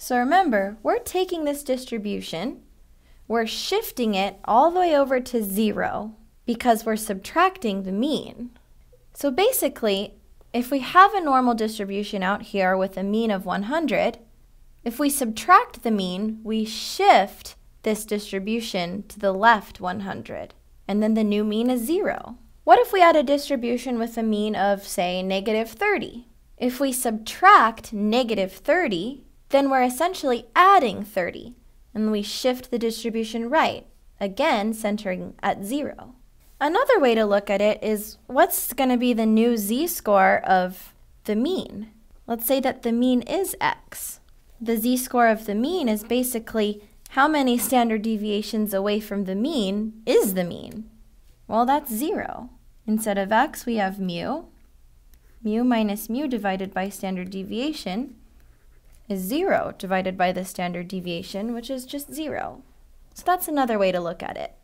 So remember, we're taking this distribution, we're shifting it all the way over to 0 because we're subtracting the mean. So basically, if we have a normal distribution out here with a mean of 100, if we subtract the mean, we shift this distribution to the left 100, and then the new mean is 0. What if we had a distribution with a mean of, say, -30? If we subtract -30, then we're essentially adding 30, and we shift the distribution right, again centering at 0. Another way to look at it is what's going to be the new z-score of the mean? Let's say that the mean is x. The z-score of the mean is basically how many standard deviations away from the mean is the mean? Well, that's 0. Instead of x, we have mu. Mu minus mu divided by standard deviation is 0 divided by the standard deviation, which is just 0. So that's another way to look at it.